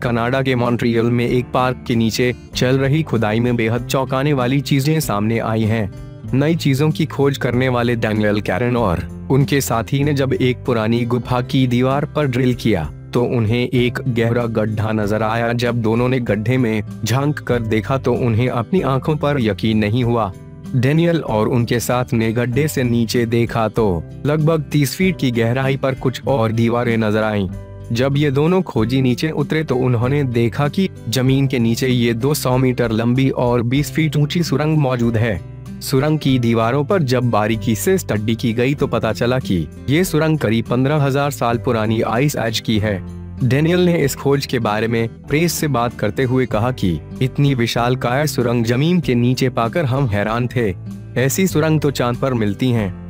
Canada के Montreal में एक पार्क के नीचे चल रही खुदाई में बेहद चौंकाने वाली चीजें सामने आई हैं। नई चीजों की खोज करने वाले डैनियल कैरन और उनके साथी ने जब एक पुरानी गुफा की दीवार पर ड्रिल किया तो उन्हें एक गहरा गड्ढा नजर आया। जब दोनों ने गड्ढे में झांक कर देखा तो उन्हें अपनी आंखों पर यकीन नहीं हुआ। डैनियल और उनके साथ ने गड्ढे से नीचे देखा तो लगभग 30 फीट की गहराई पर कुछ और दीवारें नजर आईं। जब ये दोनों खोजी नीचे उतरे तो उन्होंने देखा कि जमीन के नीचे ये 200 मीटर लंबी और 20 फीट ऊंची सुरंग मौजूद है। सुरंग की दीवारों पर जब बारीकी से स्टडी की गई तो पता चला कि ये सुरंग करीब 15,000 साल पुरानी आइस एज की है। डैनियल ने इस खोज के बारे में प्रेस से बात करते हुए कहा कि इतनी विशालकाय सुरंग जमीन के नीचे पाकर हम हैरान थे। ऐसी सुरंग तो चांद पर मिलती हैं।